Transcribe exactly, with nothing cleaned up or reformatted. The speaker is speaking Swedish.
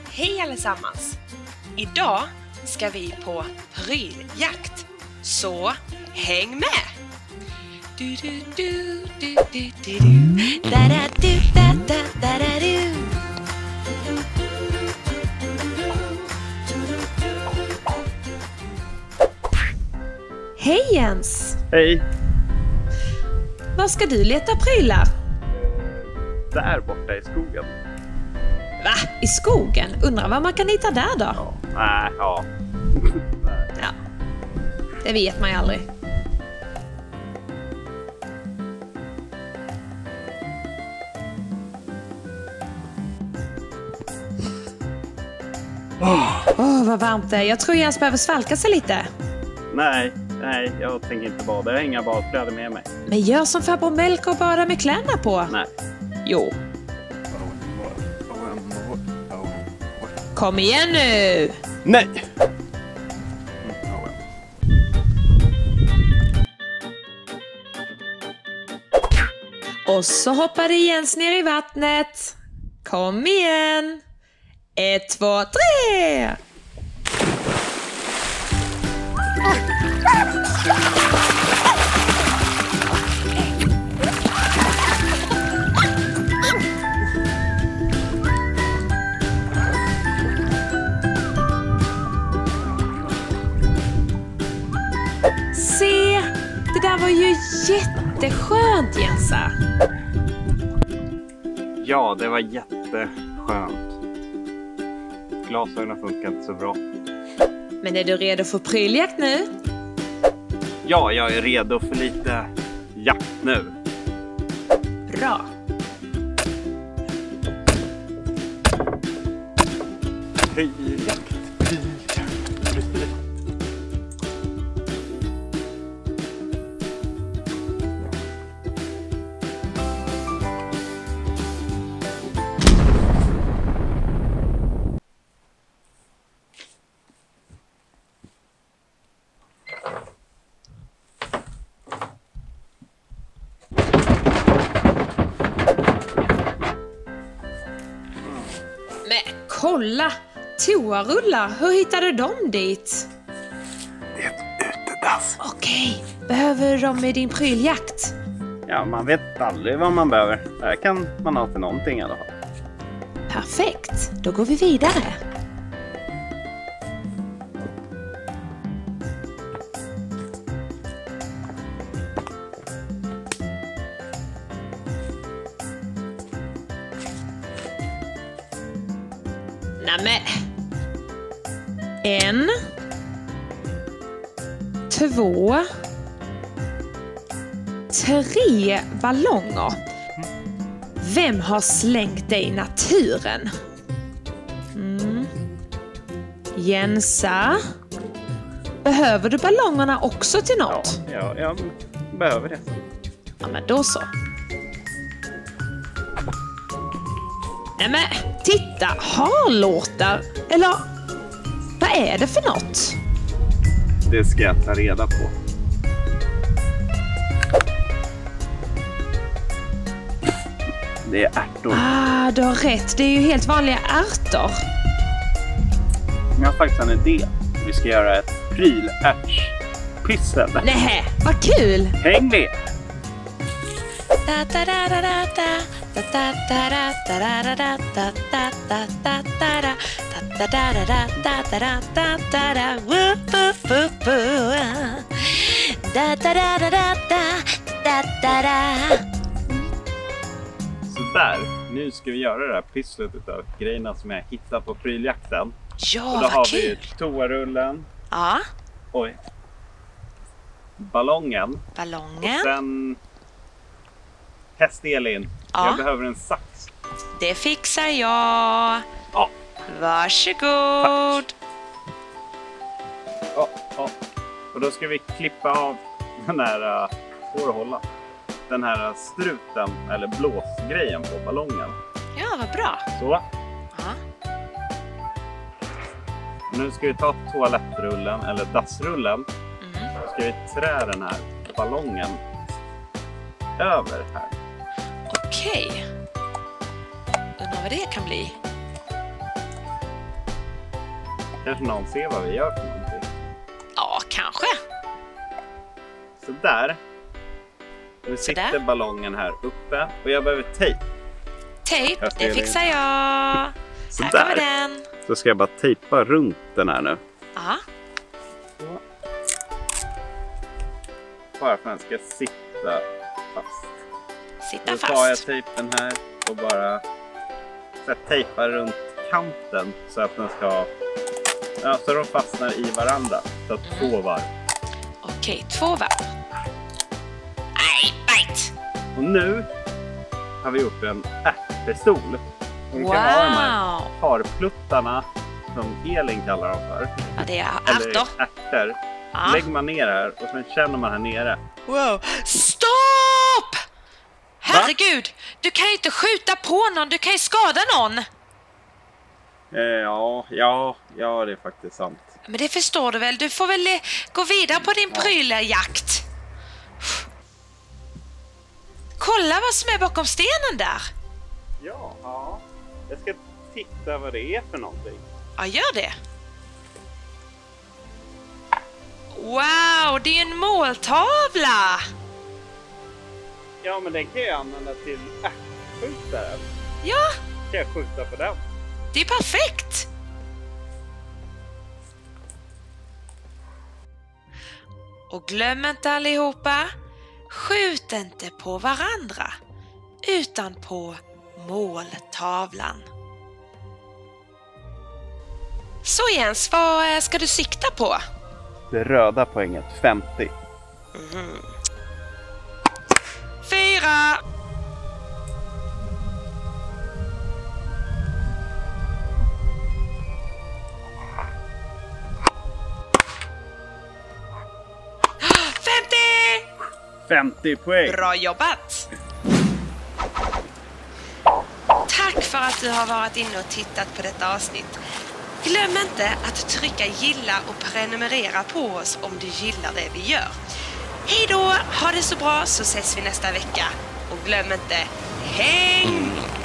Hej allesammans! Idag ska vi på pryljakt, så häng med! Du du du du du du du da da du da da da da du. Hej Jens! Hej! Var ska du leta prylar? Där borta i skogen. Va? I skogen? Undrar vad man kan hitta där då? Ja, nej, ja. Ja, det vet man ju aldrig. Åh, oh, vad varmt det är. Jag tror Jens behöver svalka sig lite. Nej, nej, jag tänker inte bada. Jag har inga badkläder med mig. Men gör som farbror Melker och bada med kläderna på. Nej. Jo. Kom igen nu! Nej! Och så hoppade Jens ner i vattnet. Kom igen! Ett, två, tre! Se! Det där var ju jätteskönt, Jensa. Ja, det var jätteskönt. Glasögonen funkar inte så bra. Men är du redo för pryljakt nu? Ja, jag är redo för lite jakt nu. Bra. Pryljakt, pryljakt, pryljakt. Men kolla! Toarullar, hur hittade du dem dit? Det är ett utedass. Okej, behöver du dem i din pryljakt? Ja, man vet aldrig vad man behöver. Det här kan man ha till någonting i alla fall. Perfekt, då går vi vidare. Nämen. En. Två. Tre ballonger. Vem har slängt det i naturen? Mm. Jensa. Behöver du ballongerna också till något? Ja, ja, jag behöver det. Ja, men då så. Nej men, titta, harlåtar. Eller, vad är det för något? Det ska jag ta reda på. Det är ärtor. Ah, du har rätt. Det är ju helt vanliga ärtor. Jag har faktiskt en idé. Vi ska göra ett prylärtspyssel. Nej, vad kul! Häng med! Så där, nu ska vi göra det här pysslet utav grejerna som jag hittat på pryljakten. Ja, och då vad har kul! vi toarullen. Ja, Oj. Ballongen. ballongen. Och sen Häst-Elin. Ja. Jag behöver en sax. Det fixar jag. Ja. Varsågod. Tack. Ja, ja. Och då ska vi klippa av den här, uh, får du hålla, den här struten eller blåsgrejen på ballongen. Ja, vad bra. Så. Ja. Nu ska vi ta toalettrullen eller dassrullen. Mm. Då ska vi trä den här ballongen över här. Okej. Undrar vad det kan bli. kanske någon ser vad vi gör för någonting. Ja, kanske. Så där. Nu sitter Sådär. ballongen här uppe och jag behöver tejp. Tejp, Jag ser det fixar det. jag. Här kommer Sådär. den. Så ska jag bara tejpa runt den här nu. Ja, Så. Bara för att den ska sitta fast. sitta Då tar jag fast. tejpen här och bara så här, tejpar runt kanten så att den ska, ja, så de fastnar i varandra. Så att Mm. två varv. Okej, två varv. Nej, bite! Och nu har vi gjort en ärtpistol. De kan ha de här Wow! harpluttarna som Elin kallar dem för. Ja, det är Eller ärtor. ärtor. Ja. Lägger man ner här och sen känner man här nere. Wow! Stopp! Herregud! Du kan ju inte skjuta på någon, du kan ju skada någon. Eh, ja, ja, ja, det är faktiskt sant. Men det förstår du väl, du får väl eh, gå vidare på din Ja. pryljakt. Kolla vad som är bakom stenen där. Ja, ja. Jag ska titta vad det är för någonting. Ja, gör det. Wow, det är en måltavla. Ja, men den kan jag använda till ärtskjutaren. Ja, Kan jag skjuta på den? det är perfekt. Och glöm inte allihopa, skjut inte på varandra utan på måltavlan. Så Jens, vad eh, ska du sikta på? Det röda poänget, femtio. Mm. Fyra. femtio! femtio poäng! Bra jobbat! Tack för att du har varit inne och tittat på detta avsnitt. Glöm inte att trycka gilla och prenumerera på oss om du gillar det vi gör. Hej då, ha det så bra så ses vi nästa vecka. Och glöm inte, häng